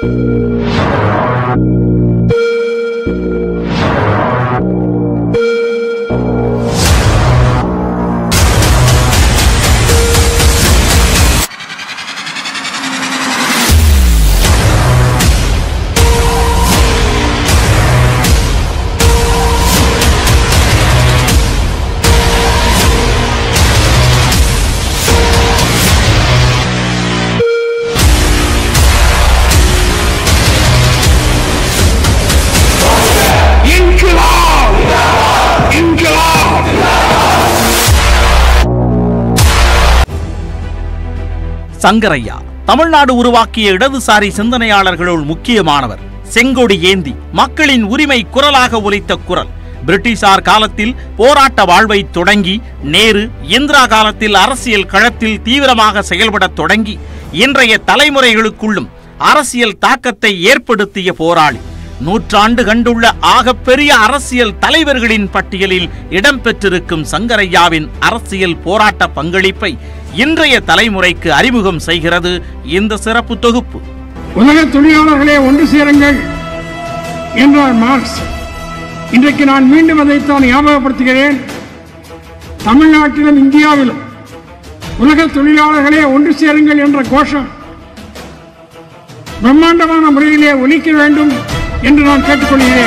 சங்கரையா தமிழ்நாடு உருவாக்கிய இடதுசாரி சிந்தனையாளர்களுள் முக்கியமானவர். செங்கொடி ஏந்தி மக்களின் உரிமை குரலாக ஒலித்த குரல். பிரிட்டிஷார் காலத்தில் போராட்ட வாழ்வை தொடங்கி நேரு இந்திரா காலத்தில் அரசியல் களத்தில் தீவிரமாக செயல்படத் தொடங்கி இன்றைய தலைமுறைகளுக்குள்ளும் அரசியல் தாக்கத்தை ஏற்படுத்திய போராளி. நூற்றாண்டு கண்டுள்ள ஆகப்பெரிய அரசியல் தலைவர்களின் பட்டியலில் இடம்பெற்றிருக்கும் சங்கரையாவின் அரசியல் போராட்ட பங்களிப்பை இன்றைய தலைமுறைக்கு அறிமுகம் செய்கிறது இந்த சிறப்பு தொகுப்பு. உலக தொழிலாளர்களே ஒன்று சேருங்கள் என்றார் மார்க்ஸ். இன்றைக்கு நான் மீண்டும் அதைத்தான் ஞாபகப்படுத்துகிறேன். தமிழ்நாட்டிலும் இந்தியாவிலும் உலக தொழிலாளர்களே ஒன்று சேருங்கள் என்ற கோஷம் பிரம்மாண்டமான முறையிலே ஒலிக்க வேண்டும் என்று நான் கேட்டுக்கொள்கிறேன்.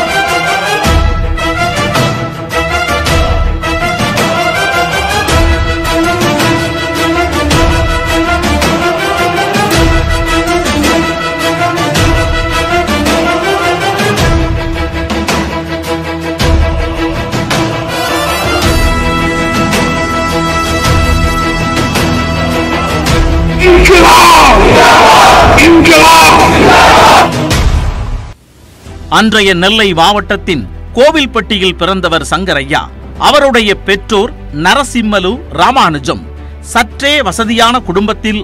அன்றைய நெல்லை மாவட்டத்தின் கோவில்பட்டியில் பிறந்தவர் சங்கரையா. அவருடைய பெற்றோர் நரசிம்மலு ராமானுஜம். சற்றே வசதியான குடும்பத்தில்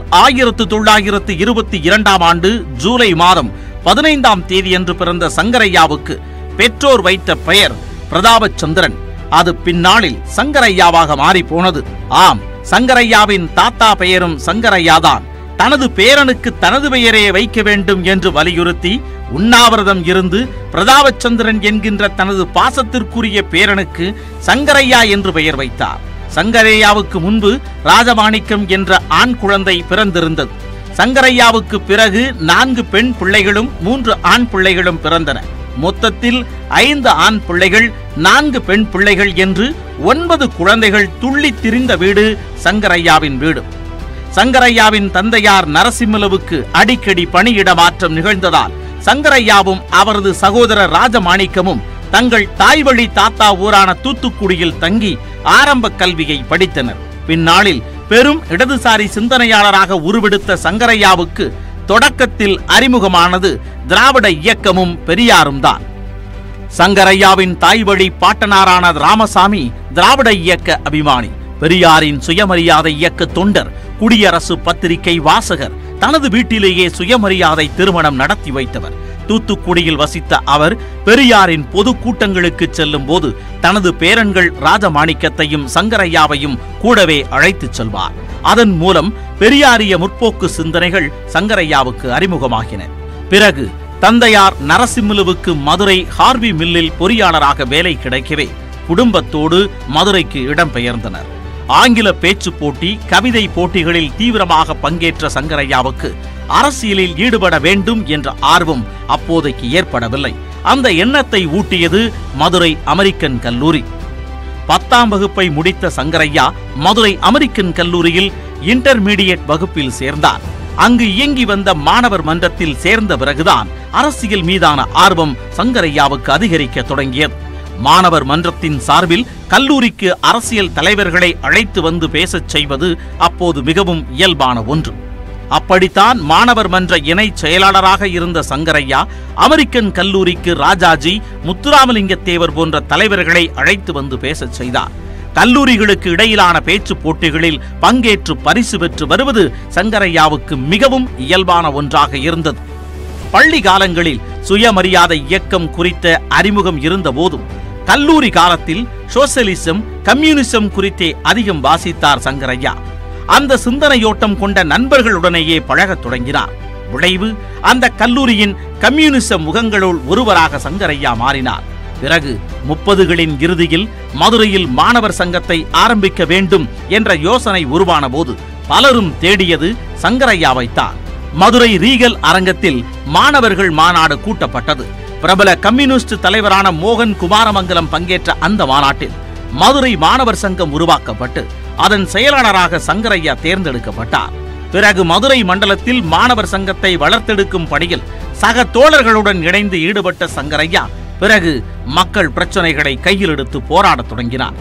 1922 ஆண்டு ஜூலை மாதம் 15ஆம் தேதியன்று பிறந்த சங்கரையாவுக்கு பெற்றோர் வைத்த பெயர் பிரதாபச்சந்திரன். அது பின்னாளில் சங்கரையாவாக மாறிப்போனது. ஆம், சங்கரையாவின் தாத்தா பெயரும் சங்கரையாதான். தனது பேரனுக்கு தனது பெயரே வைக்க வேண்டும் என்று வலியுறுத்தி உண்ணாவிரதம் இருந்து பிரதாபச்சந்திரன் என்கின்ற தனது பாசத்திற்குரிய பேரனுக்கு சங்கரையா என்று பெயர் வைத்தார். சங்கரையாவுக்கு முன்பு ராஜமாணிக்கம் என்ற ஆண் குழந்தை பிறந்திருந்தது. சங்கரையாவுக்கு பிறகு 4 பெண் பிள்ளைகளும் 3 ஆண் பிள்ளைகளும் பிறந்தன. மொத்தத்தில் 5 ஆண் பிள்ளைகள் 4 பெண் பிள்ளைகள் என்று 9 குழந்தைகள் துள்ளி திரிந்த வீடு சங்கரையாவின் வீடு. சங்கரையாவின் தந்தையார் நரசிம்மலுவுக்கு அடிக்கடி பணியிட மாற்றம் நிகழ்ந்ததால் சங்கரையாவும் அவரது சகோதரர் ராஜமாணிக்கமும் தங்கள் தாய்வழி தாத்தா ஊரான தூத்துக்குடியில் தங்கி ஆரம்ப கல்வியை படித்தனர். பின்னாளில் பெரும் இடதுசாரி சிந்தனையாளராக உருவெடுத்த சங்கரையாவுக்கு தொடக்கத்தில் அறிமுகமானது திராவிட இயக்கமும் பெரியாரும் தான். சங்கரையாவின் தாய்வழி பாட்டனாரான ராமசாமி திராவிட இயக்க அபிமானி, பெரியாரின் சுயமரியாதை இயக்க தொண்டர், குடியரசு பத்திரிகை வாசகர், தனது வீட்டிலேயே சுயமரியாதை திருமணம் நடத்தி வைத்தவர். தூத்துக்குடியில் வசித்த அவர் பெரியாரின் பொது கூட்டங்களுக்கு செல்லும் போது தனது பேரன்கள் ராஜமாணிக்கத்தையும் சங்கரையாவையும் கூடவே அழைத்துச் செல்வார். அதன் மூலம் பெரியாரிய முற்போக்கு சிந்தனைகள் சங்கரையாவுக்கு அறிமுகமாகின. பிறகு தந்தையார் நரசிம்மலுவுக்கு மதுரை ஹார்வி மில்லில் பொறியாளராக வேலை கிடைக்கவே குடும்பத்தோடு மதுரைக்கு இடம்பெயர்ந்தனர். ஆங்கில பேச்சு போட்டி, கவிதை போட்டிகளில் தீவிரமாக பங்கேற்ற சங்கரையாவுக்கு அரசியலில் ஈடுபட வேண்டும் என்ற ஆர்வம் அப்போதைக்கு ஏற்படவில்லை. அந்த எண்ணத்தை ஊட்டியது மதுரை அமெரிக்கன் கல்லூரி. 10ஆம் வகுப்பை முடித்த சங்கரையா மதுரை அமெரிக்கன் கல்லூரியில் இன்டர்மீடியட் வகுப்பில் சேர்ந்தார். அங்கு இயங்கி வந்த மாணவர் மன்றத்தில் சேர்ந்த பிறகுதான் அரசியல் மீதான ஆர்வம் சங்கரையாவுக்கு அதிகரிக்க தொடங்கியது. மாணவர் மன்றத்தின் சார்பில் கல்லூரிக்கு அரசியல் தலைவர்களை அழைத்து வந்து பேசச் செய்வது அப்போது மிகவும் இயல்பான ஒன்று. அப்படித்தான் மாணவர் மன்ற இணை செயலாளராக இருந்த சங்கரையா அமெரிக்கன் கல்லூரிக்கு ராஜாஜி, முத்துராமலிங்கத்தேவர் போன்ற தலைவர்களை அழைத்து வந்து பேசச் செய்தார். கல்லூரிகளுக்கு இடையிலான பேச்சு போட்டிகளில் பங்கேற்று பரிசு பெற்று வருவது சங்கரையாவுக்கு மிகவும் இயல்பான ஒன்றாக இருந்தது. பள்ளி காலங்களில் சுயமரியாதை இயக்கம் குறித்த அறிமுகம் இருந்த போதும் கல்லூரி காலத்தில் சோசியலிசம், கம்யூனிசம் குறித்தே அதிகம் வாசித்தார் சங்கரையா. அந்த சிந்தனையோட்டம் கொண்ட நண்பர்களுடனேயே பழகத் தொடங்கினார். விளைவு அந்த கல்லூரியின் கம்யூனிச முகங்களுள் ஒருவராக சங்கரையா மாறினார். பிறகு 30களின் இறுதியில் மதுரையில் மாணவர் சங்கத்தை ஆரம்பிக்க வேண்டும் என்ற யோசனை உருவான போது பலரும் தேடியது சங்கரையாவைத்தான். மதுரை ரீகல் அரங்கத்தில் மாணவர்கள் மாநாடு கூட்டப்பட்டது. பிரபல கம்யூனிஸ்ட் தலைவரான மோகன் குமாரமங்கலம் பங்கேற்ற அந்த மாநாட்டில் மதுரை மாணவர் சங்கம் உருவாக்கப்பட்டு அதன் செயலாளராக சங்கரையா தேர்ந்தெடுக்கப்பட்டார். பிறகு மதுரை மண்டலத்தில் மாணவர் சங்கத்தை வளர்த்தெடுக்கும் பணியில் சக தோழர்களுடன் இணைந்து ஈடுபட்ட சங்கரையா பிறகு மக்கள் பிரச்சனைகளை கையில் எடுத்து போராடத் தொடங்கினார்.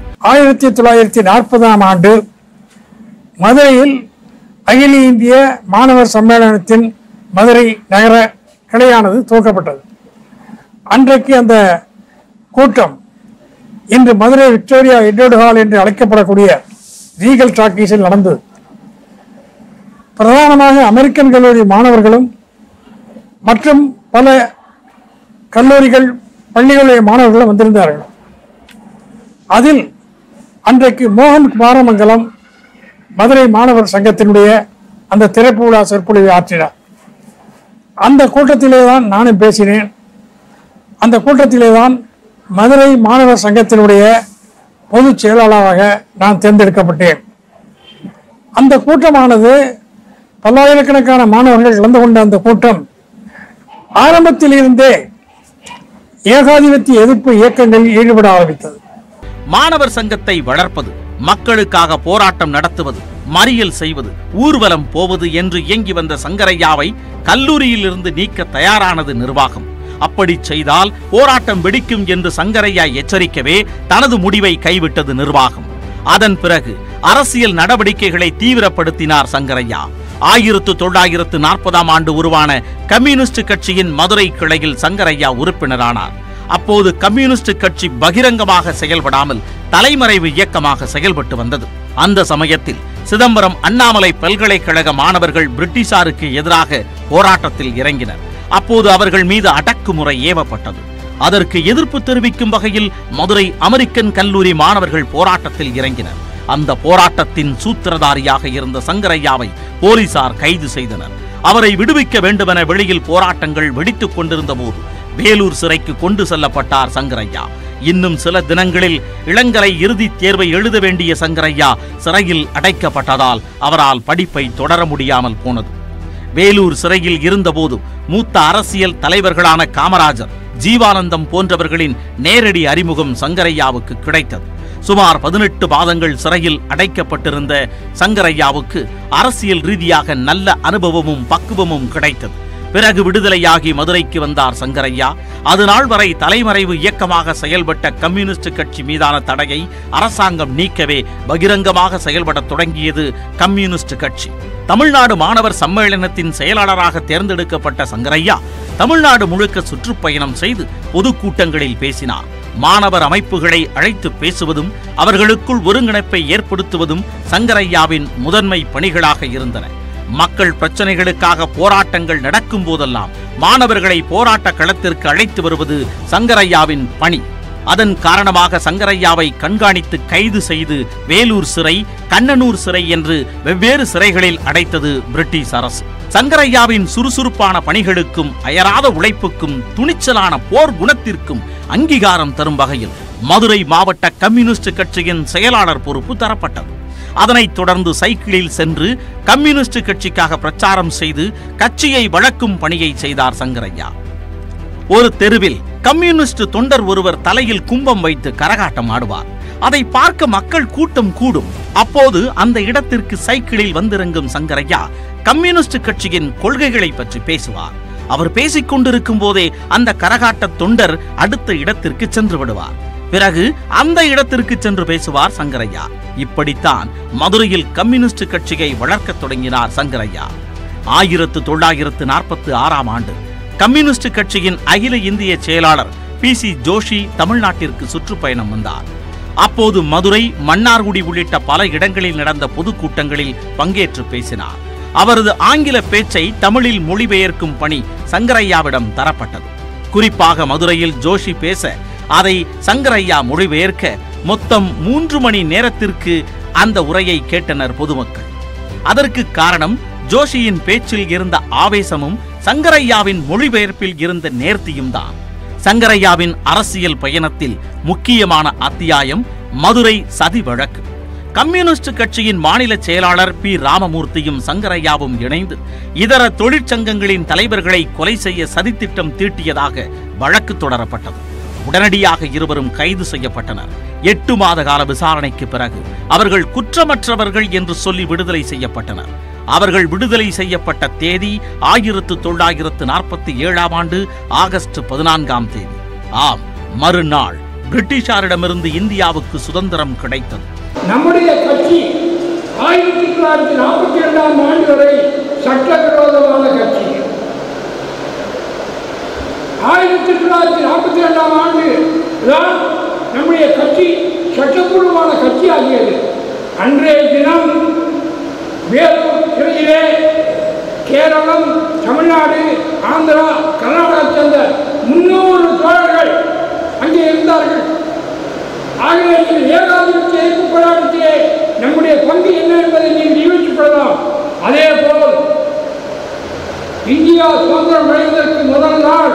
1940ஆம் ஆண்டு மதுரையில் அகில இந்திய மாணவர் சம்மேளனத்தின் மதுரை நகர கிளையானது துவக்கப்பட்டது. அன்றைக்கு அந்த கூட்டம் இன்று மதுரை விக்டோரியா எட்வர்டு ஹால் என்று அழைக்கப்படக்கூடிய ரீகல் டாக்கீஸில் நடந்தது. பிரதானமாக அமெரிக்கன் கல்லூரி மாணவர்களும் மற்றும் பல கல்லூரிகள் பள்ளிகளுடைய மாணவர்களும் வந்திருந்தார்கள். அதில் அன்றைக்கு மோகன் குமாரமங்கலம் மதுரை மாணவர் சங்கத்தினுடைய அந்த திறப்பு விழா சொற்பொழிவை ஆற்றினார். அந்த கூட்டத்திலே தான் நானும் பேசினேன். அந்த கூட்டத்திலே தான் மதுரை மாணவர் சங்கத்தினுடைய பொதுச் செயலாளராக நான் தேர்ந்தெடுக்கப்பட்டேன். அந்த கூட்டமானது பல்லாயிரக்கணக்கான மாணவர்கள் கலந்து கொண்ட அந்த கூட்டம் ஆரம்பத்தில் இருந்தே ஏகாதிபத்திய எதிர்ப்பு இயக்கங்களில் ஈடுபட ஆரம்பித்தது. மாணவர் சங்கத்தை வளர்ப்பது, மக்களுக்காக போராட்டம் நடத்துவது, மறியல் செய்வது, ஊர்வலம் போவது என்று இயங்கி வந்த சங்கரையாவை கல்லூரியில் இருந்து நீக்க தயாரானது நிர்வாகம். அப்படி செய்தால் போராட்டம் வெடிக்கும் என்று சங்கரையா எச்சரிக்கவே தனது முடிவை கைவிட்டது நிர்வாகம். அதன் பிறகு அரசியல் நடவடிக்கைகளை தீவிரப்படுத்தினார் சங்கரையா. 1940ஆம் ஆண்டு உருவான கம்யூனிஸ்ட் கட்சியின் மதுரை கிளையில் சங்கரையா உறுப்பினரானார். அப்போது கம்யூனிஸ்ட் கட்சி பகிரங்கமாக செயல்படாமல் தலைமறைவு இயக்கமாக செயல்பட்டு வந்தது. அந்த சமயத்தில் சிதம்பரம் அண்ணாமலை பல்கலைக்கழக மாணவர்கள் பிரிட்டிஷாருக்கு எதிராக போராட்டத்தில் இறங்கினர். அப்போது அவர்கள் மீது அடக்குமுறை ஏவப்பட்டது. அதற்கு எதிர்ப்பு தெரிவிக்கும் வகையில் மதுரை அமெரிக்கன் கல்லூரி மாணவர்கள் போராட்டத்தில் இறங்கினர். அந்த போராட்டத்தின் சூத்திரதாரியாக இருந்த சங்கரையாவை போலீசார் கைது செய்தனர். அவரை விடுவிக்க வேண்டுமென வெளியில் போராட்டங்கள் வெடித்துக் கொண்டிருந்த போது வேலூர் சிறைக்கு கொண்டு செல்லப்பட்டார் சங்கரையா. இன்னும் சில தினங்களில் இளங்கலை இறுதித் தேர்வை எழுத வேண்டிய சங்கரையா சிறையில் அடைக்கப்பட்டதால் அவரால் படிப்பை தொடர முடியாமல் போனது. வேலூர் சிறையில் இருந்தபோது மூத்த அரசியல் தலைவர்களான காமராஜர், ஜீவானந்தம் போன்றவர்களின் நேரடி அறிமுகம் சங்கரையாவுக்கு கிடைத்தது. சுமார் 18 மாதங்கள் சிறையில் அடைக்கப்பட்டிருந்த சங்கரையாவுக்கு அரசியல் ரீதியாக நல்ல அனுபவமும் பக்குவமும் கிடைத்தது. பிறகு விடுதலையாகி மதுரைக்கு வந்தார் சங்கரையா. அதுநாள் வரை தலைமறைவு இயக்கமாக செயல்பட்ட கம்யூனிஸ்ட் கட்சி மீதான தடையை அரசாங்கம் நீக்கவே பகிரங்கமாக செயல்படத் தொடங்கியது கம்யூனிஸ்ட் கட்சி. தமிழ்நாடு மாணவர் சம்மேளனத்தின் செயலாளராக தேர்ந்தெடுக்கப்பட்ட சங்கரையா தமிழ்நாடு முழுக்க சுற்றுப்பயணம் செய்து பொதுக்கூட்டங்களில் பேசினார். மாணவர் அமைப்புகளை அழைத்து பேசுவதும் அவர்களுக்குள் ஒருங்கிணைப்பை ஏற்படுத்துவதும் சங்கரையாவின் முதன்மை பணிகளாக இருந்தன. மக்கள் பிரச்சனைகளுக்காக போராட்டங்கள் நடக்கும் போதெல்லாம் மாணவர்களை போராட்ட களத்திற்கு அழைத்து வருவது சங்கரையாவின் பணி. அதன் காரணமாக சங்கரையாவை கண்காணித்து கைது செய்து வேலூர் சிறை, கண்ணனூர் சிறை என்று வெவ்வேறு சிறைகளில் அடைத்தது பிரிட்டிஷ் அரசு. சங்கரையாவின் சுறுசுறுப்பான பணிகளுக்கும் அயராத உழைப்புக்கும் துணிச்சலான போர் குணத்திற்கும் அங்கீகாரம் தரும் வகையில் மதுரை மாவட்ட கம்யூனிஸ்ட் கட்சியின் செயலாளர் பொறுப்பு தரப்பட்டது. அதனைத் தொடர்ந்து சைக்கிளில் சென்று கம்யூனிஸ்ட் கட்சிக்காக பிரச்சாரம் செய்து கட்சியை வளர்க்கும் பணியை செய்தார் சங்கரையா. ஒரு தெருவில் கம்யூனிஸ்ட் தொண்டர் ஒருவர் தலையில் கும்பம் வைத்து கரகாட்டம் ஆடுவார். அதை பார்க்க மக்கள் கூட்டம் கூடும். அப்போது அந்த இடத்திற்கு சைக்கிளில் வந்திறங்கும் சங்கரையா கம்யூனிஸ்ட் கட்சியின் கொள்கைகளை பற்றி பேசுவார். அவர் பேசிக் கொண்டிருக்கும் போதே அந்த கரகாட்ட தொண்டர் அடுத்த இடத்திற்கு சென்று விடுவார். பிறகு அந்த இடத்திற்கு சென்று பேசுவார் சங்கரையா. இப்படித்தான் மதுரையில் கம்யூனிஸ்ட் கட்சியை வளர்க்கத் தொடங்கினார் சங்கரையா. 1946ஆம் ஆண்டு கம்யூனிஸ்ட் கட்சியின் அகில இந்திய செயலாளர் PC ஜோஷி தமிழ்நாட்டிற்கு சுற்றுப்பயணம் வந்தார். அப்போது மதுரை, மன்னார்குடி உள்ளிட்ட பல இடங்களில் நடந்த பொதுக்கூட்டங்களில் பங்கேற்று பேசினார். அவரது ஆங்கில பேச்சை தமிழில் மொழிபெயர்க்கும் பணி சங்கரையாவிடம் தரப்பட்டது. குறிப்பாக மதுரையில் ஜோஷி பேச அதை சங்கரையா மொழிபெயர்க்க மொத்தம் 3 மணி நேரத்திற்கு அந்த உரையை கேட்டனர் பொதுமக்கள். அதற்கு காரணம் ஜோஷியின் பேச்சில் இருந்த ஆவேசமும் சங்கரையாவின் மொழிபெயர்ப்பில் இருந்த நேர்த்தியும் தான் சங்கரையாவின் அரசியல் பயணத்தில் முக்கியமான அத்தியாயம் மதுரை சதி வழக்கு. கம்யூனிஸ்ட் கட்சியின் மாநில செயலாளர் பி. ராமமூர்த்தியும் சங்கரையாவும் இணைந்து இதர தொழிற்சங்கங்களின் தலைவர்களை கொலை செய்ய சதித்திட்டம் தீட்டியதாக வழக்கு தொடரப்பட்டது. உடனடியாக இருவரும் கைது செய்யப்பட்டனர். 8 மாத கால விசாரணைக்கு பிறகு அவர்கள் குற்றமற்றவர்கள் என்று சொல்லி விடுதலை செய்யப்பட்டனர். அவர்கள் விடுதலை செய்யப்பட்ட தேதி 1947 ஆண்டு ஆகஸ்ட் 14ஆம் தேதி. ஆம், மறுநாள் பிரிட்டிஷாரிடமிருந்து இந்தியாவுக்கு சுதந்திரம் கிடைத்தது. நம்முடைய கட்சி 1942ஆம் ஆண்டு வரை சட்டவிரோதமான கட்சி. 1942ஆம் ஆண்டு தான் நம்முடைய கட்சி சட்டப்பூர்வமான கட்சி ஆகியது. அன்றைய தினம் வேலூர் சிறையிலே கேரளம், தமிழ்நாடு, ஆந்திரா, கர்நாடகா சேர்ந்த 300 தோழர்கள் அங்கே இருந்தார்கள். ஆகவே நீங்கள் ஏகாதிபத்திய எதிர்ப்பு போராட்டத்திலே நம்முடைய பங்கு என்ன என்பதை நீங்கள் யோசித்துக் கொள்ளலாம். அதே போல் இந்தியா சுதந்திரம் அடைவதற்கு முதல் நாள்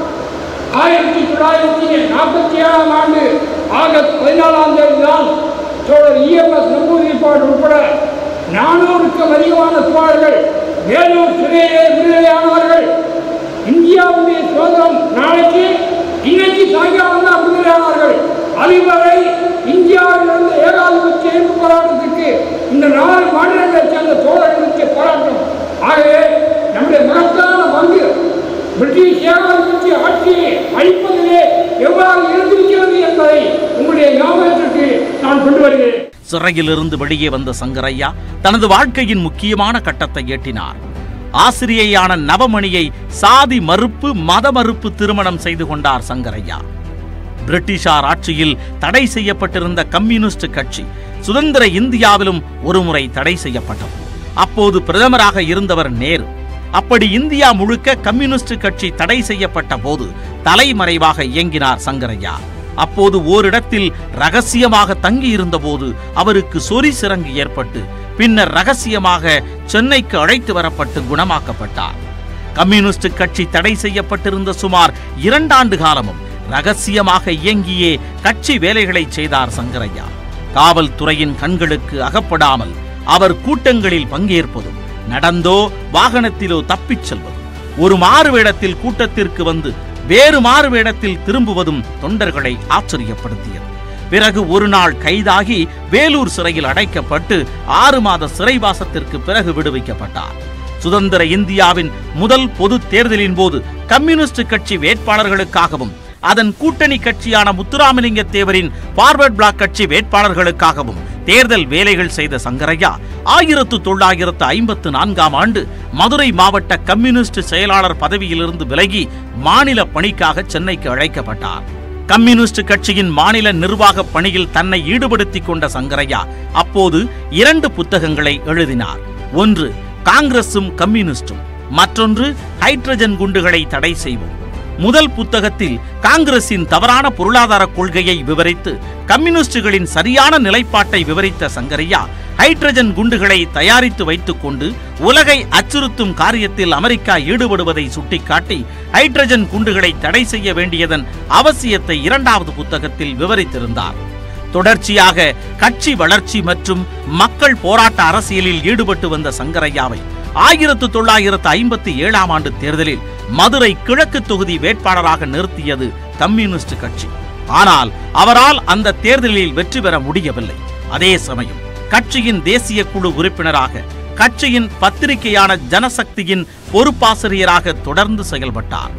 1947ஆம் ஆண்டு ஆகஸ்ட் 14ஆம் தேதி தான் தோழர் EMS நம்பூதிரிப்பாடு உட்பட 400க்கும் அதிகமான தோழர்கள் வேலூர் சிறையிலே விடுதலையானவர்கள். இந்தியாவுடைய சுதந்திரம் நாளைக்கு இன்னைக்கு சாயங்காலம் தான் விடுதலையானார்கள். அதுவரை இந்தியாவிலிருந்து ஏகாதிபத்திய எதிர்ப்பு போராட்டத்திற்கு இந்த 4 மாநிலங்களைச் சேர்ந்த தோழர்களுக்கு போராட்டம். ஆகவே நம்முடைய மகத்தான பங்கு பிரிட்டிஷ் ஏகாதிபத்திய ஆட்சியை அழிப்பதிலே எவ்வாறு இருந்திருக்கிறது என்பதை உங்களுடைய ஞாபகத்திற்கு நான் கொண்டு வருகிறேன். சிறையிலிருந்து வெளியே வந்த சங்கரையா தனது வாழ்க்கையின் முக்கியமான கட்டத்தை எட்டினார். ஆசிரியையான நவமணியை சாதி மறுப்பு, மத மறுப்பு திருமணம் செய்து கொண்டார் சங்கரையா. பிரிட்டிஷார் ஆட்சியில் தடை செய்யப்பட்டிருந்த கம்யூனிஸ்ட் கட்சி சுதந்திர இந்தியாவிலும் ஒருமுறை தடை செய்யப்பட்டது. அப்போது பிரதமராக இருந்தவர் நேரு. அப்படி இந்தியா முழுக்க கம்யூனிஸ்ட் கட்சி தடை செய்யப்பட்ட போது தலைமறைவாக இயங்கினார் சங்கரையா. அப்போது ஓரிடத்தில் ரகசியமாக தங்கியிருந்த போது அவருக்கு சொறி சிரங்கு ஏற்பட்டு பின்னர் ரகசியமாக சென்னைக்கு அழைத்து வரப்பட்டு குணமாக்கப்பட்டார். கம்யூனிஸ்ட் கட்சி தடை செய்யப்பட்டிருந்த சுமார் 2 ஆண்டு காலமும் ரகசியமாக இயங்கியே கட்சி வேலைகளை செய்தார் சங்கரையா. காவல்துறையின் கண்களுக்கு அகப்படாமல் அவர் கூட்டங்களில் பங்கேற்பதும், நடந்தோ வாகனத்திலோ தப்பிச் செல்வதும், ஒரு மாறுவேடத்தில் கூட்டத்திற்கு வந்து வேறு மாறுவேடத்தில் திரும்புவதும் தொண்டர்களை ஆச்சரியப்படுத்தியது. பிறகு ஒரு நாள் கைதாகி வேலூர் சிறையில் அடைக்கப்பட்டு 6 மாத சிறைவாசத்திற்கு பிறகு விடுவிக்கப்பட்டார். சுதந்திர இந்தியாவின் முதல் பொது தேர்தலின் போது கம்யூனிஸ்ட் கட்சி வேட்பாளர்களுக்காகவும் அதன் கூட்டணி கட்சியான முத்துராமலிங்க தேவரின் பார்வர்ட் பிளாக் கட்சி வேட்பாளர்களுக்காகவும் தேர்தல் வேலைகள் செய்த சங்கரையா 1954ஆம் ஆண்டு மதுரை மாவட்ட கம்யூனிஸ்ட் செயலாளர் பதவியிலிருந்து விலகி மாநில பணிக்காக சென்னைக்கு அழைக்கப்பட்டார். கம்யூனிஸ்ட் கட்சியின் மாநில நிர்வாக பணியில் தன்னை ஈடுபடுத்திக் கொண்ட சங்கரையா அப்போது 2 புத்தகங்களை எழுதினார். ஒன்று காங்கிரசும் கம்யூனிஸ்டும், மற்றொன்று ஹைட்ரஜன் குண்டுகளை தடை செய்வோம். முதல் புத்தகத்தில் காங்கிரசின் தவறான பொருளாதார கொள்கையை விவரித்து கம்யூனிஸ்டுகளின் சரியான நிலைப்பாட்டை விவரித்த சங்கரையா ஹைட்ரஜன் குண்டுகளை தயாரித்து வைத்துக் கொண்டு உலகை அச்சுறுத்தும் காரியத்தில் அமெரிக்கா ஈடுபடுவதை சுட்டிக்காட்டி ஹைட்ரஜன் குண்டுகளை தடை செய்ய வேண்டியதன் அவசியத்தை 2வது புத்தகத்தில் விவரித்திருந்தார். தொடர்ச்சியாக கட்சி வளர்ச்சி மற்றும் மக்கள் போராட்ட அரசியலில் ஈடுபட்டு வந்த சங்கரையாவை 1957ஆம் ஆண்டு தேர்தலில் மதுரை கிழக்கு தொகுதி வேட்பாளராக நிறுத்தியது கம்யூனிஸ்ட் கட்சி. ஆனால் அவரால் அந்த தேர்தலில் வெற்றி பெற முடியவில்லை. அதே சமயம் கட்சியின் தேசிய குழு உறுப்பினராக, கட்சியின் பத்திரிகையான ஜனசக்தியின் பொறுப்பாசிரியராக தொடர்ந்து செயல்பட்டார்.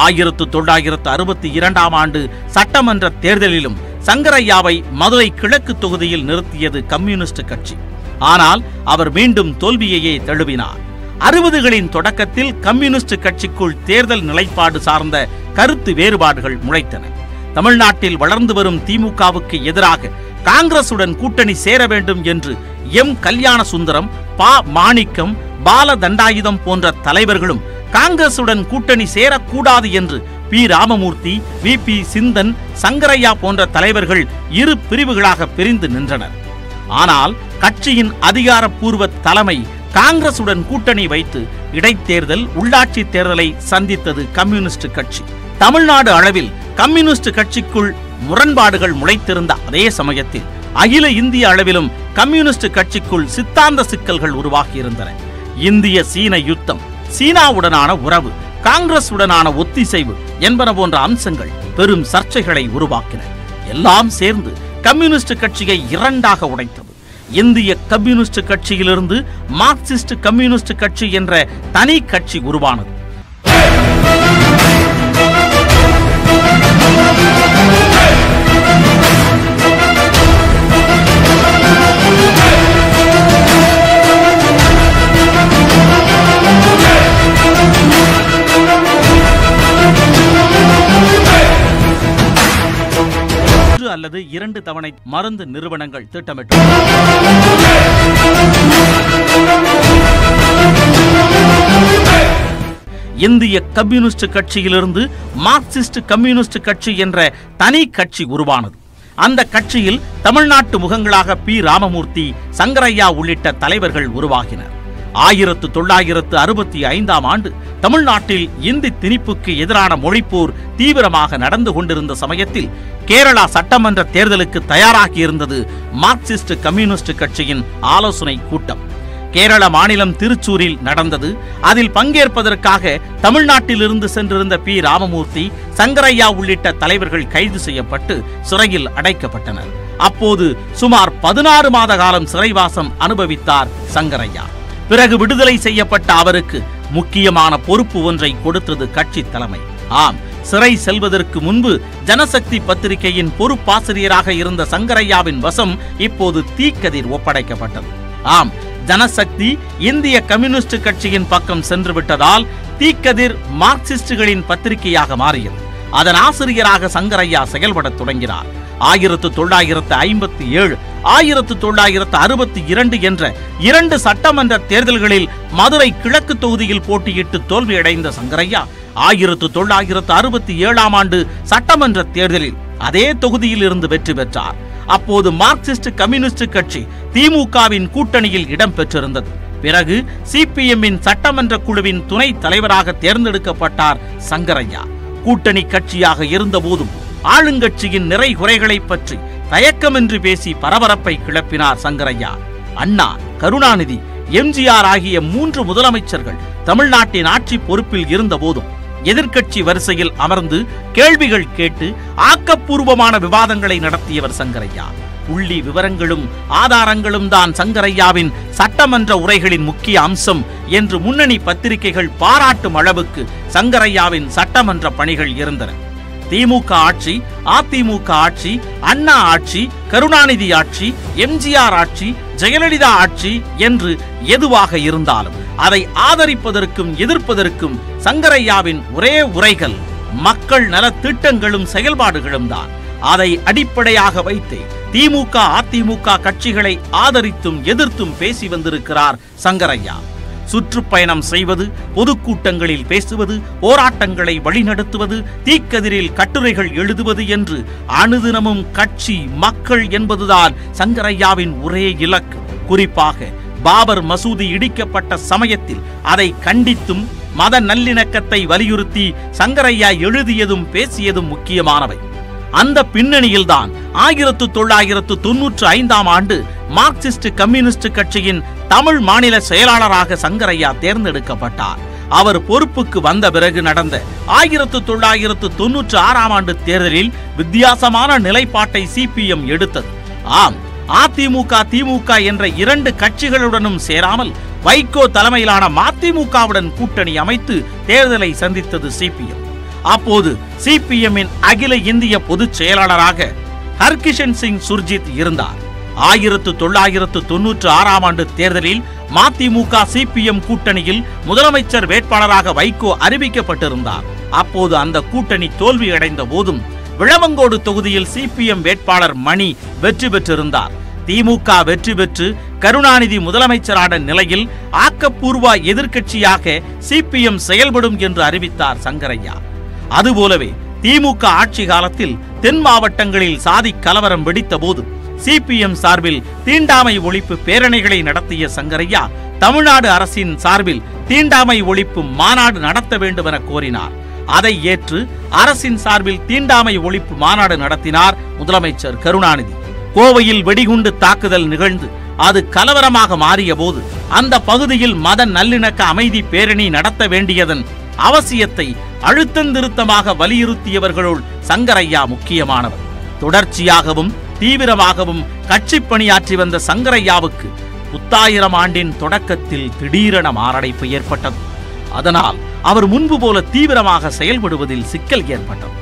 1962ஆம் ஆண்டு சட்டமன்ற தேர்தலிலும் சங்கரையாவை மதுரை கிழக்கு தொகுதியில் நிறுத்தியது கம்யூனிஸ்ட் கட்சி. ஆனால் அவர் மீண்டும் தோல்வியையே தழுவினார். 60களின் தொடக்கத்தில் கம்யூனிஸ்ட் கட்சிக்குள் தேர்தல் நிலைப்பாடு சார்ந்த கருத்து வேறுபாடுகள் முளைத்தன. தமிழ்நாட்டில் வளர்ந்து வரும் திமுகவுக்கு எதிராக காங்கிரசுடன் கூட்டணி சேர வேண்டும் என்று எம். கல்யாண சுந்தரம், பா. மாணிக்கம், பால தண்டாயுதம் போன்ற தலைவர்களும் காங்கிரசுடன் கூட்டணி சேரக்கூடாது என்று P. Ramamurthi, V. P. Sindhan, Sankaraiah போன்ற தலைவர்கள் 2 பிரிவுகளாக பிரிந்து நின்றனர். ஆனால் கட்சியின் அதிகாரப்பூர்வ தலைமை காங்கிரசுடன் கூட்டணி வைத்து இடைத்தேர்தல், உள்ளாட்சி தேர்தலை சந்தித்தது கம்யூனிஸ்ட் கட்சி. தமிழ்நாடு அளவில் கம்யூனிஸ்ட் கட்சிக்குள் முரண்பாடுகள் முளைத்திருந்த அதே சமயத்தில் அகில இந்திய அளவிலும் கம்யூனிஸ்ட் கட்சிக்குள் சித்தாந்த சிக்கல்கள் உருவாகியிருந்தன. இந்திய சீன யுத்தம், சீனாவுடனான உறவு, காங்கிரசுடனான ஒத்திசைவு என்பன போன்ற அம்சங்கள் பெரும் சர்ச்சைகளை உருவாக்கின. எல்லாம் சேர்ந்து கம்யூனிஸ்ட் கட்சியை இரண்டாக உடைத்தது. இந்திய கம்யூனிஸ்ட் கட்சியிலிருந்து மார்க்சிஸ்ட் கம்யூனிஸ்ட் கட்சி என்ற தனி கட்சி உருவானது. அல்லது 2 தவணை மருந்து நிறுவனங்கள் திட்டமிட்டு இந்திய கம்யூனிஸ்ட் கட்சியிலிருந்து மார்க்சிஸ்ட் கம்யூனிஸ்ட் கட்சி என்ற தனி கட்சி உருவானது. அந்த கட்சியில் தமிழ்நாட்டு முகங்களாக பி. ராமமூர்த்தி, சங்கரையா உள்ளிட்ட தலைவர்கள் உருவாகினர். 1965ஆம் ஆண்டு தமிழ்நாட்டில் இந்தி திணிப்புக்கு எதிரான மொழிப்போர் தீவிரமாக நடந்து கொண்டிருந்த சமயத்தில் கேரளா சட்டமன்ற தேர்தலுக்கு தயாராகி இருந்தது மார்க்சிஸ்ட் கம்யூனிஸ்ட் கட்சியின் ஆலோசனை கூட்டம். கேரள மாநிலம் திருச்சூரில் நடந்தது. அதில் பங்கேற்பதற்காக தமிழ்நாட்டிலிருந்து சென்றிருந்த பி. ராமமூர்த்தி, சங்கரையா உள்ளிட்ட தலைவர்கள் கைது செய்யப்பட்டு சிறையில் அடைக்கப்பட்டனர். அப்போது சுமார் 16 மாத காலம் சிறைவாசம் அனுபவித்தார் சங்கரையா. பிறகு விடுதலை செய்யப்பட்ட அவருக்கு முக்கியமான பொறுப்பு ஒன்றை கொடுத்தது கட்சி தலைமை. ஆம், சிறை செல்வதற்கு முன்பு ஜனசக்தி பத்திரிகையின் பொறுப்பாசிரியராக இருந்த சங்கரையாவின் வசம் இப்போது தீக்கதிர் ஒப்படைக்கப்பட்டது. ஆம், ஜனசக்தி இந்திய கம்யூனிஸ்ட் கட்சியின் பக்கம் சென்று விட்டதால் தீக்கதிர் மார்க்சிஸ்டுகளின் பத்திரிகையாக மாறியது. அதன் ஆசிரியராக சங்கரையா செயல்படத் தொடங்கினார். 1957, 1962 என்ற 2 சட்டமன்ற தேர்தல்களில் மதுரை கிழக்கு தொகுதியில் போட்டியிட்டு தோல்வியடைந்த சங்கரையா 1967ஆம் ஆண்டு சட்டமன்ற தேர்தலில் அதே தொகுதியில் இருந்து வெற்றி பெற்றார். அப்போது மார்க்சிஸ்ட் கம்யூனிஸ்ட் கட்சி திமுகவின் கூட்டணியில் இடம் பெற்றிருந்தது. பிறகு சிபிஎம்மின் சட்டமன்ற குழுவின் துணை தலைவராக தேர்ந்தெடுக்கப்பட்டார் சங்கரையா. கூட்டணி கட்சியாக இருந்த போதும் ஆளுங்கட்சியின் நிறை குறைகளை பற்றி தயக்கமின்றி பேசி பரபரப்பை கிளப்பினார் சங்கரையா. அண்ணா, கருணாநிதி, எம்ஜிஆர் ஆகிய 3 முதலமைச்சர்கள் தமிழ்நாட்டின் ஆட்சி பொறுப்பில் இருந்த போதும் எதிர்க்கட்சி வரிசையில் அமர்ந்து கேள்விகள் கேட்டு ஆக்கப்பூர்வமான விவாதங்களை நடத்தியவர் சங்கரையா. புள்ளி விவரங்களும் ஆதாரங்களும் தான் சங்கரையாவின் சட்டமன்ற உரைகளின் முக்கிய அம்சம் என்று முன்னணி பத்திரிகைகள் பாராட்டும் அளவுக்கு சங்கரையாவின் சட்டமன்ற பணிகள் இருந்தன. திமுக ஆட்சி, அதிமுக ஆட்சி, அண்ணா ஆட்சி, கருணாநிதி ஆட்சி, எம்ஜிஆர் ஆட்சி, ஜெயலலிதா ஆட்சி என்று எதுவாக இருந்தாலும் அதை ஆதரிப்பதற்கும் எதிர்ப்பதற்கும் சங்கரையாவின் ஒரே உரைகள் மக்கள் நல திட்டங்களும் செயல்பாடுகளும் தான். அதை அடிப்படையாக வைத்து திமுக, அதிமுக கட்சிகளை ஆதரித்தும் எதிர்த்தும் பேசி வந்திருக்கிறார் சங்கரையா. சுற்றுப்பயணம் செய்வது, பொதுக்கூட்டங்களில் பேசுவது, போராட்டங்களை வழிநடத்துவது, தீக்கதிரில் கட்டுரைகள் எழுதுவது என்று அனுதினமும் கட்சி, மக்கள் என்பதுதான் சங்கரையாவின் ஒரே இலக்கு. குறிப்பாக பாபர் மசூதி இடிக்கப்பட்ட சமயத்தில் அதை கண்டித்தும் மத நல்லிணக்கத்தை வலியுறுத்தி சங்கரையா எழுதியதும் பேசியதும் முக்கியமானவை. அந்த பின்னணியில்தான் 1995ஆம் ஆண்டு மார்க்சிஸ்ட் கம்யூனிஸ்ட் கட்சியின் தமிழ் மாநில செயலாளராக சங்கரையா தேர்ந்தெடுக்கப்பட்டார். அவர் பொறுப்புக்கு வந்த பிறகு நடந்த 1996ஆம் ஆண்டு தேர்தலில் வித்தியாசமான நிலைப்பாட்டை சிபிஎம் எடுத்தது. ஆம், அதிமுக, திமுக என்ற 2 கட்சிகளுடனும் சேராமல் வைகோ தலைமையிலான மதிமுகவுடன் கூட்டணி அமைத்து தேர்தலை சந்தித்தது சிபிஎம். அப்போது சிபிஎம்மின் அகில இந்திய பொதுச் செயலாளராக ஹர்கிஷன் சிங் சுர்ஜித் இருந்தார். 1996ஆம் ஆண்டு தேர்தலில் மதிமுக சிபிஎம் கூட்டணியில் முதலமைச்சர் வேட்பாளராக வைகோ அறிவிக்கப்பட்டிருந்தார். அப்போது அந்த கூட்டணி தோல்வியடைந்த போதும் விளவங்கோடு தொகுதியில் சிபிஎம் வேட்பாளர் மணி வெற்றி பெற்றிருந்தார். திமுக வெற்றி பெற்று கருணாநிதி முதலமைச்சரான நிலையில் ஆக்கப்பூர்வ எதிர்க்கட்சியாக சிபிஎம் செயல்படும் என்று அறிவித்தார் சங்கரையா. அதுபோலவே திமுக ஆட்சி காலத்தில் தென் மாவட்டங்களில் சாதி கலவரம் வெடித்த போது சிபிஎம் சார்பில் தீண்டாமை ஒழிப்பு பேரணிகளை நடத்திய சங்கரையா தமிழ்நாடு அரசின் சார்பில் தீண்டாமை ஒழிப்பு மாநாடு நடத்த வேண்டும் என கோரினார். அதை ஏற்று அரசின் சார்பில் தீண்டாமை ஒழிப்பு மாநாடு நடத்தினார் முதலமைச்சர் கருணாநிதி. கோவையில் வெடிகுண்டு தாக்குதல் நிகழ்ந்து அது கலவரமாக மாறிய போது அந்த பகுதியில் மத நல்லிணக்க அமைதி பேரணி நடத்த வேண்டியதன் அவசியத்தை அழுத்தந்திருத்தமாக வலியுறுத்தியவர்களுள் சங்கரையா முக்கியமானவர். தொடர்ச்சியாகவும் தீவிரமாகவும் கட்சி பணியாற்றி வந்த சங்கரையாவுக்கு 1000 ஆண்டின் தொடக்கத்தில் திடீரென மாரடைப்பு ஏற்பட்டது. அதனால் அவர் முன்பு போல தீவிரமாக செயல்படுவதில் சிக்கல் ஏற்பட்டது.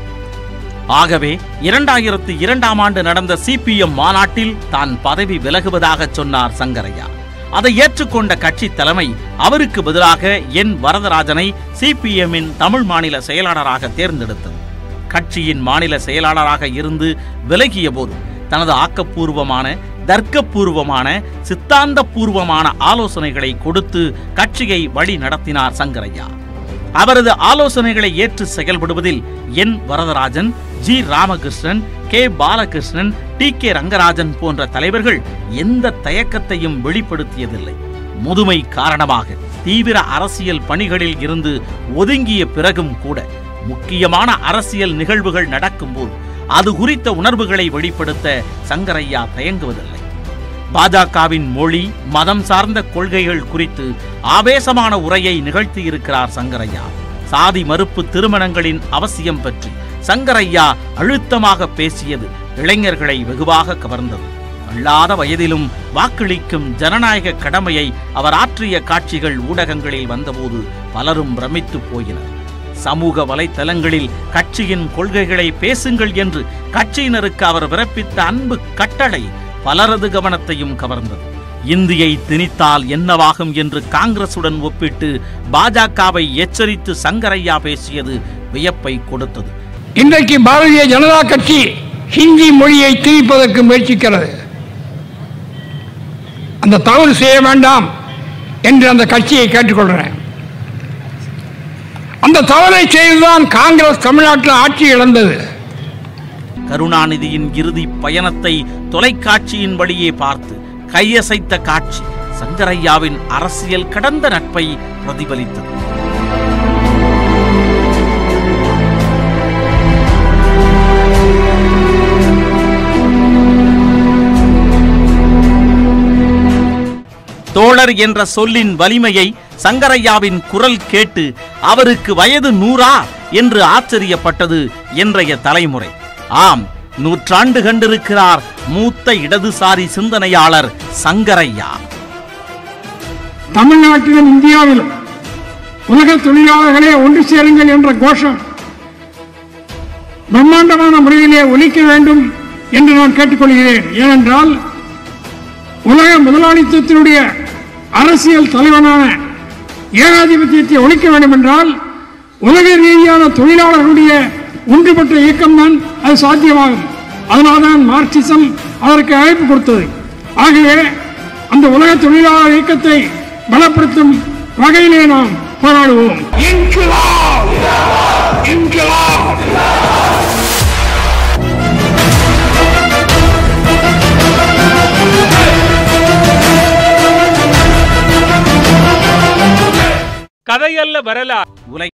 ஆகவே 2002ஆம் ஆண்டு நடந்த சிபிஎம் மாநாட்டில் தான் பதவி விலகுவதாக சொன்னார் சங்கரையா. அதை ஏற்றுக்கொண்ட கட்சி தலைமை அவருக்கு பதிலாக என் வரதராஜனை சிபிஎம்மின் தமிழ் மாநில செயலாளராக தேர்ந்தெடுத்தது. கட்சியின் மாநில செயலாளராக இருந்து விலகிய போது தனது ஆக்கப்பூர்வமான, தர்க்கபூர்வமான, சித்தாந்தபூர்வமான ஆலோசனைகளை கொடுத்து கட்சியை வழி நடத்தினார் சங்கரையா. அவரது ஆலோசனைகளை ஏற்று செயல்படுவதில் N Varadarajan, G Ramakrishnan, K Balakrishnan, T K. Rangarajan போன்ற தலைவர்கள் எந்த தயக்கத்தையும் வெளிப்படுத்தியதில்லை. முதுமை காரணமாக தீவிர அரசியல் பணிகளில் இருந்து ஒதுங்கிய பிறகும் கூட முக்கியமான அரசியல் நிகழ்வுகள் நடக்கும்போது அது குறித்த உணர்வுகளை வெளிப்படுத்த சங்கரையா தயங்குவதில்லை. பாஜகவின் மொழி, மதம் சார்ந்த கொள்கைகள் குறித்து ஆவேசமான உரையை நிகழ்த்தியிருக்கிறார் சங்கரையா. சாதி மறுப்பு திருமணங்களின் அவசியம் பற்றி சங்கரையா அழுத்தமாக பேசியது இளைஞர்களை வெகுவாக கவர்ந்தது. அல்லாத வயதிலும் வாக்களிக்கும் ஜனநாயக கடமையை அவர் ஆற்றிய காட்சிகள் ஊடகங்களில் வந்தபோது பலரும் பிரமித்து போயினர். சமூக வலைத்தளங்களில் கட்சியின் கொள்கைகளை பேசுங்கள் என்று கட்சியினருக்கு அவர் பிறப்பித்த அன்பு கட்டளை பலரது கவனத்தையும் கவர்ந்தது. இந்தியை திணித்தால் என்னவாகும் என்று காங்கிரசுடன் ஒப்பிட்டு பாஜகவை எச்சரித்து சங்கரையா பேசியது வியப்பை கொடுத்தது. இன்றைக்கு பாரதிய ஜனதா கட்சி ஹிந்தி மொழியை திணிப்பதற்கு முயற்சிக்கிறது. அந்த தவறு செய்ய வேண்டாம் என்று அந்த கட்சியை கேட்டுக்கொள்கிறேன். அந்த தவறை செய்துதான் காங்கிரஸ் தமிழ்நாட்டில் ஆட்சி இழந்தது. கருணாநிதியின் இறுதி பயணத்தை தொலைக்காட்சியின் வழியே பார்த்து கையசைத்த காட்சி சங்கரையாவின் அரசியல் கடந்த நட்பை பிரதிபலித்தது. தோழர் என்ற சொல்லின் வலிமையை சங்கரையாவின் குரல் கேட்டு அவருக்கு வயது 100 என்று ஆச்சரியப்பட்டது இன்றைய தலைமுறை. ஆம், 100 ஆண்டு கண்டிருக்கிறார் மூத்த இடதுசாரி சிந்தனையாளர் சங்கரையா. தமிழ்நாட்டிலும் இந்தியாவிலும் உலக தொழிலாளர்களே ஒன்று சேருங்கள் என்ற கோஷம் பிரம்மாண்டமான முறையிலே ஒலிக்க வேண்டும் என்று நான் கேட்டுக்கொள்கிறேன். ஏனென்றால் உலக முதலாளித்துவத்தினுடைய அரசியல் தலைவனான ஏகாதிபத்தியத்தை ஒழிக்க வேண்டும் என்றால் உலக ரீதியான தொழிலாளர்களுடைய ஒன்றுபட்ட இயக்கம்தான் அது சாத்தியமாகும். அதனால்தான் மார்க்சிசம் அதற்கு அழைப்பு கொடுத்தது. ஆகவே அந்த உலக தொழிலாளர் இயக்கத்தை பலப்படுத்தும் வகையிலே நாம் போராடுவோம். கதையல்ல வரலாறு.